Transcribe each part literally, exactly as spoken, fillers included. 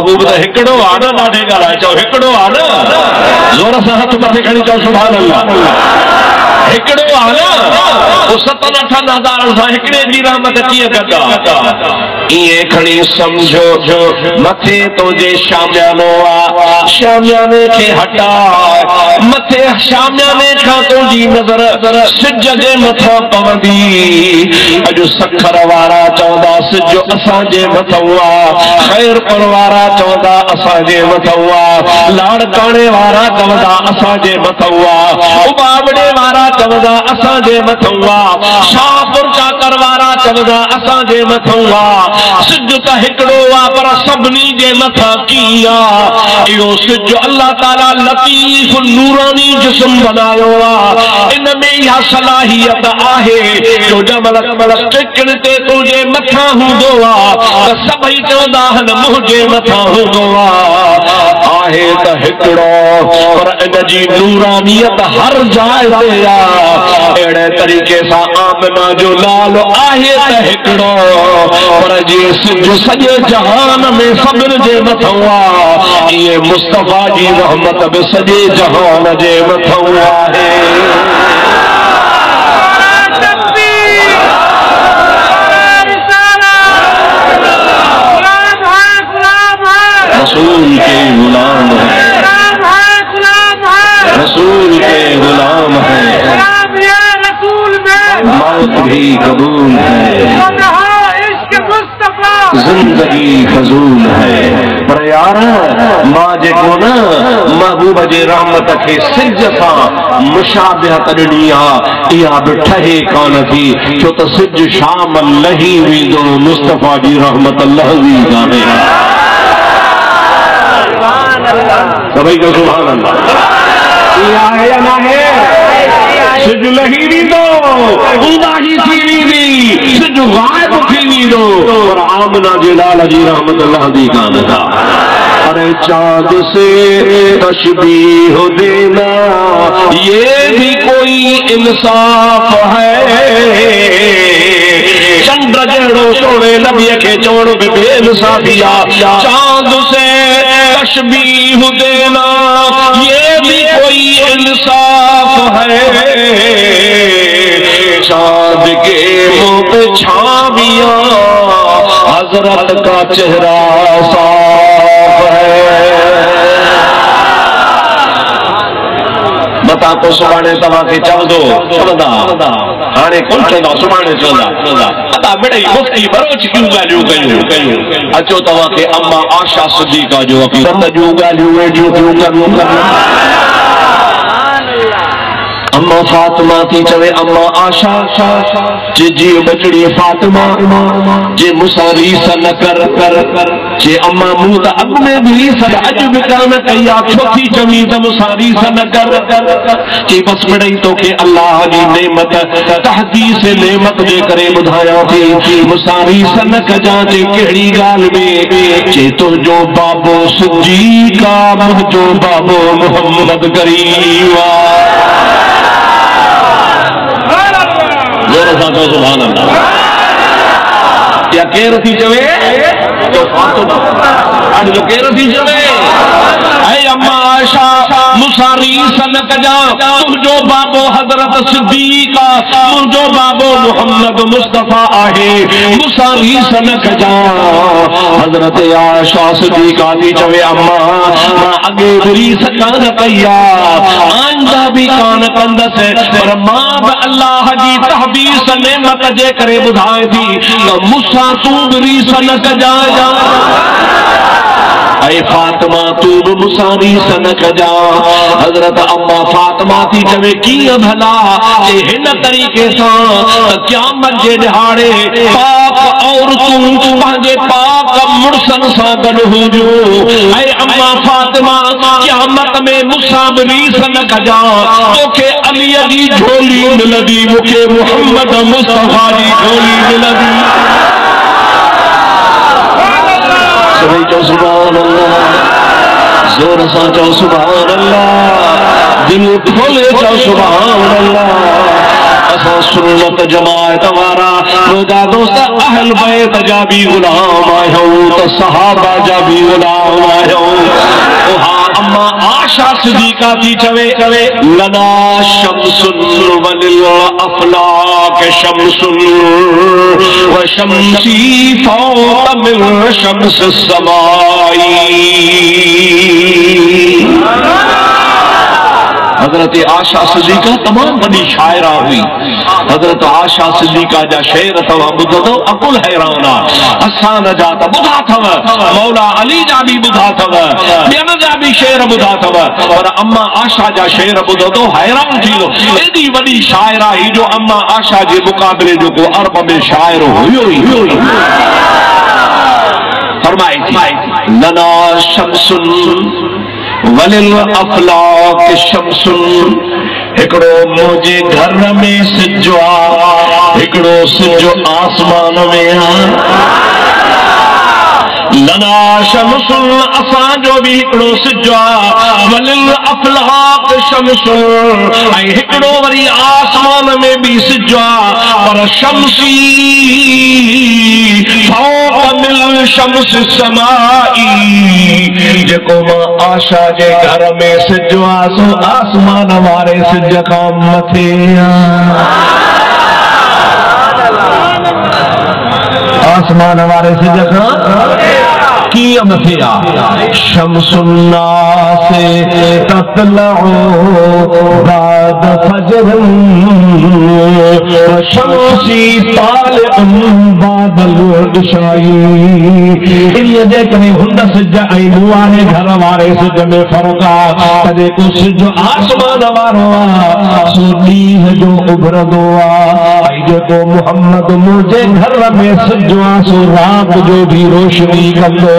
महबूब दा हिकड़ो आना नाडे गाला चो हिकड़ो आना जोर से हाथ मथे खणी चो सुभान अल्लाह हिकड़ो आना वो सतन अठन हज़ार सा हिकड़े दी रहमत किए करदा ये खणी समझो जो मथे तो जे शामियानो आ शामियाने के हटा मथे शामियाने का तो जी नजर सिज जे मथा पवंदी अजो सखर वारा चौदा सिज असा जे मथवा खैर पर वारा चौदा असा जे मथवा लाड़काने वारा चौदा असा जे मथवा उबावड़े वारा चवदा असा जे मथवा शाहपुर चाकर वारा चवदा असा जे मथवा सिज त हिकड़ो आ पर सभनी जे मथा किया इहो सिज अल्लाह ताला लतीफ नूरानी जिस्म बनायो आ इन में इहा सलाहियत आहे जो जमल मलक टिकण ते तुझे मथा हूंदो आ त सभई चवंदा हन मुंहिंजे मथा हूंदो आ आहे त हिकड़ो पर इन जी नूरानियत हर जाइ ते आ एड़े तरीके सा आमना जो लाल आहे त हिकड़ो पर जी सिज सॼे जहान में सभिनि जे मथां आ ये मुस्तफा जी रहमत बि सॼे जहान जे मथां आहे रसूल के गुलाम है रसूल के गुलाम है मौत भी कबूल है जिंदगी फजूल है पर यार मां जेको न महबूब जे रहमत के सिज सां मुशाबिहत ॾिनी आहे इहा बि ठहे कान थी छो त सिज शाम लही वेंदो मुस्तफा जी रहमत लहवी कान्हे सभई को सुभान अल्लाह इहा है या न है सिज लही वेंदो उदाही थी वेंदी सिज गायब थी वेंदो पर आमना जे लाल जी रहमत लहदी कान था अरे चांद से तशबीह देना ये भी कोई इंसाफ है चंद्र जड़ो सोने नबी के चोड़ में बेइंसाफिया चांद से तशबीह देना ये भी कोई इंसाफ है चांद के मुंह पे छावियां हजरत का चेहरा साफ है बता तो सुभाणे तव्हां खे चवंदो चवंदा हाणे कोन चवंदा सुभाणे चवंदा अदा मिड़ई मुफ्ती बरोच क्यों ॻाल्हियूं कयूं कयूं अचो तव्हां खे अम्मा आशा सिद्दीका जो अक़ीदत जूं ॻाल्हियूं वेठियूं थियूं करूं अम्मा फातिमा थी चवे अम्मा आशा जे जी बचड़ी फातिमा जे मूंसां रीस न कर कर जे अम्मा मूं त अॻु में बि रीस अॼु बि कान कई आहे छो थी चवी त मूंसां रीस न कर जे बस मिड़ई तोखे अल्लाह जी नेमत तहदीस नेमत जे करे ॿुधायां थी मूंसां रीस न कजां जे कहिड़ी ॻाल्हि में जे तुंहिंजो बाबो सिद्दीक़ आहे मुंहिंजो बाबो मोहम्मद करीम आहे सुभान अल्लाह या केर थी चवे तो फातिमा आज जो केर थी चवे ऐ अम्मा आयशा मुसारी सन कजा तुझो बाबो हजरत सिद्दीक तुझो बाबो मोहम्मद मुस्तफा आहे मुसारी सन कजा हजरत आयशा सिद्दीका थी चवे अम्मा मां अगे बुरी सकान कया आंदा भी कान कंदस पर मां बि अल्लाह जी तहबीस नेमत जे करे बुधाए थी त मुसा तू बुरी सन कजा ऐ फातिमा तू बि मुसारी सन कजा हजरत अम्मा फातिमा थी चवे कीअं भला जे हिन तरीक़े सां क़यामत जे ॾिहाड़े पाक औरतूं पंहिंजे पाक मुड़सन सां गॾु हुजूं ऐ अम्मा फातिमा क़यामत में मूंसां बि रीस न कजा तोखे अलीअ जी झोली मिलंदी मूंखे मुहम्मद मुस्तफा जी झोली मिलंदी सभी चो सुभान अल्लाह जोर सा चो सुभान अल्लाह दिल खोले चो सुभान अल्लाह असां सुन्नत जमात वारा रोजा दोस्त अहल बैत जा भी गुलाम आहियूं त तो सहाबा जा भी गुलाम आयो। हाँ अम्मा आशा सिद्दीका थी चवे चवे लना शम्सुन वलिल अफलाक शम्सुन व शम्सी फौक मिन शम्स समाई। हजरत आशा सिद्दीका तमाम बड़ी शायरा हुई। हजरत आशा सिद्दीका जा शेर तवा ॿुधो तो अकुल हैरान असान जा त ॿुधा थव, मौला अली जा भी ॿुधा थव, ॿियन जा भी शेर ॿुधा थव, पर अम्मा आशा जा शेर ॿुधो तो हैरान थी लो। एडी वॾी शायरा ही जो अम्मा आशा जे मुकाबले जो को अरब में शायर हुयो ही हुयो ही। फरमाई थी लना शम्सुन वलिल अफलाक शम्सुन। हिकड़ो मुझे घर में सिजो आ, हिकड़ो सिजो आसमान में आ। लना शम्सुन असां जो भी हिकड़ो सिजो आ, वलिल अफलाक शम्सुन ऐं हिकड़ो वरी आसमान में भी सिजो आ, पर शम्सी फौक मिन शम्स समाई। जेको मां आशा जे घर में सिजो आ सो आसमान वारे सिज खां मथे आ। आसमान वारे सिज खां कीअं मथे आ। शम्सुन्ना से ततलउ बाद फजर शम्सी तालिउन बादल इशाई। इन्हीअ जे करे हुन सिज ऐं मूं घर वारे सिज में फ़र्क़ु आ। तॾहिं को सिज आसमान वारो आ सो ॾींहं जो उभरंदो आ, ऐं जेको मुहम्मद मुंहिंजे घर में सिजो आ सो राति जो भी रोशनी कंदो।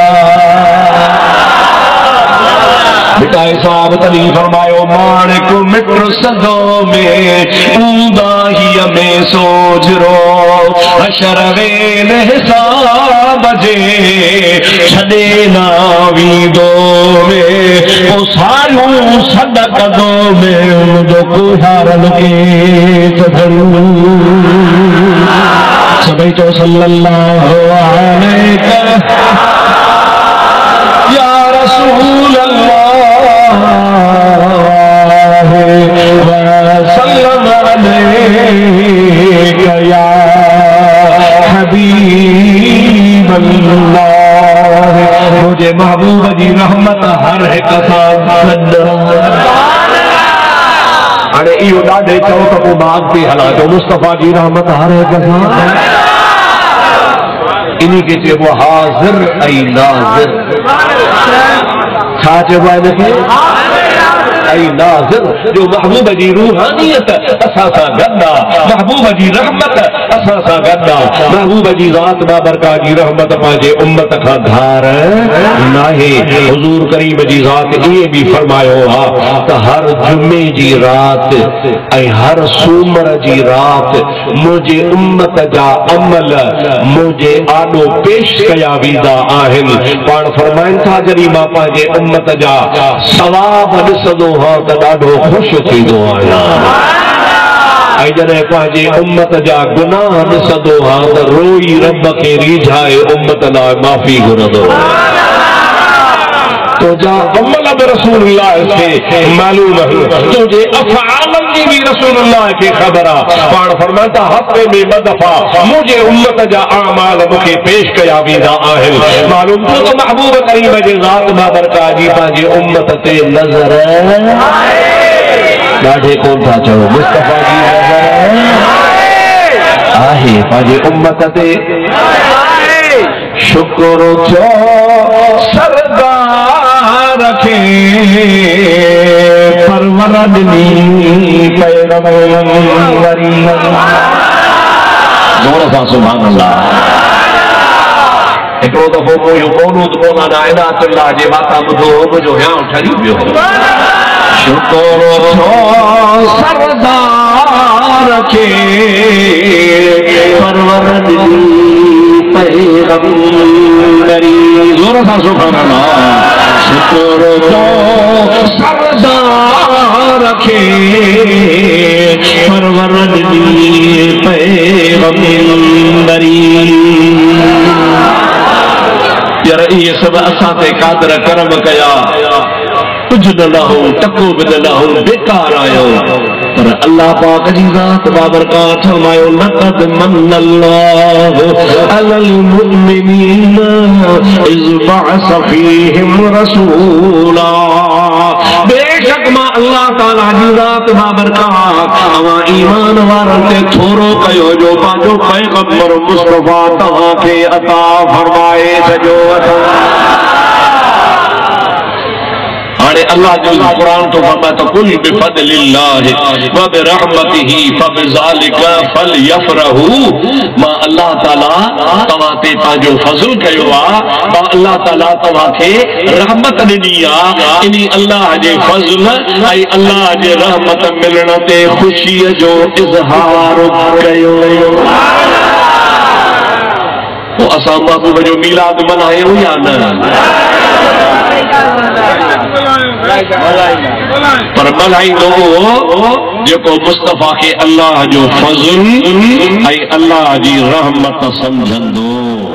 बिटाए साहब तली फरमायो माणिक मिट सदो में ऊंदाहीअ में सोजरो हशर वेल हिसाब जे छॾे न वींदो में ओ सायूं सॾ कंदो में मुंहिंजो कुहारन खे सभई चओ सल्लल्लाहु अलैहि या रसूल अल्लाह वसल्लम अलैका या हबीब अल्लाह। मुझे महबूब जी रहमत हर एक सां गॾु। हाणे इहो ॾाढे चओ त पोइ बाग थी हलां जो मुस्तफ़ा जी रहमत हर एक सां। इन्हीं के चइबो हाज़िर ऐं नाज़िर। छा चइबो आहे इनखे? ऐं नाज़िर जो महबूब जी रूहानियत असां सां गॾु आहे, महबूब जी रहमत असां सां गॾु आहे। महबूब जी ज़ात बाबरकात जी रहमत पंहिंजे उम्मत खां धार नाहे। हुज़ूर करीम जी ज़ात इहे बि फरमायो आहे त हर जुमे जी राति ऐं हर सूमर जी राति मुंहिंजे उम्मत जा अमल मुंहिंजे आॾो पेश कया वेंदा आहिनि। पाण फरमाइनि था जॾहिं मां पंहिंजे उम्मत जा सवाब ॾिसंदो हाँ त ॾाढो ख़ुशि थींदो आहियां, ऐं जॾहिं पंहिंजे उम्मत जा गुनाह ॾिसंदो हाँ त रोई रब खे रीझाए उम्मत लाइ माफ़ी घुरंदो। तुंहिंजा अमल बि रसूलुल्लाह खे मालूम आहिनि, तुंहिंजे अफ़आलनि जी बि रसूलुल्लाह खे ख़बर आहे। पाण फरमाइनि था हफ़्ते में ॿ दफ़ा मुंहिंजे उम्मत जा अमाल मूंखे पेश कया वेंदा आहिनि। मालूम थियो त महबूब करीम जे ज़ात बाबरकात जी पंहिंजे उम्मत ते नज़र ॾाढे कोन था चओ, मुस्तफ़ा जी नज़र आहे पंहिंजे उम्मत ते। शुक्र थियो सरदार खे परवर ॾिनी पैगंबरी। जोर सां सुभान अल्लाह। हिकिड़ो दफ़ो पोइ इहो कोनूत मौलाना इनायतुल्लाह जे माता ॿुधो मुंहिंजो हियां ठरी पियो। शुक्र थियो सरदार खे परवर ॾिनी पैगंबरी। जोर सां सुभान अल्लाह। शुक्र थियो सरदार खे परवर ॾिनी पैगंबरी। यार ये सब असां ते कादर करम कया कुछ न लाहो टको बि न लाहो बेकार आयो पर अल्लाह पाक जी ज़ात बाबरकात फरमायो लक़द मन्नल्लाहु अलल मुमिनीना इज़ बअस फीहिम रसूला। बेशक मां अल्लाह ताला जी ज़ात बाबरकात अवा ईमान वारन ते थोरो कयो जो पांजो पैगंबर मुस्तफा तहां के अता फरमाए सजो अरे अल्लाह जो कुरान तो फरमाता तो कुल बिफदलिल्लाहि व बिरहमतिही फबिज़ालिका फलयफरहू। मां अल्लाह ताला तव्हां ते पंहिंजो फज़ल कयो आहे, मां अल्लाह ताला तव्हां खे रहमत ॾिनी आहे, इन अल्लाह जे फज़ल ऐं अल्लाह जे रहमत मिलण ते ख़ुशीअ जो इज़हार कयो। पोइ असां महबूब जो मीलाद मल्हायूं या न? पर मल्हाईंदो जेको मुस्तफा के अल्लाह जो फज़ल ऐं अल्लाह जी रहमत समझंदो।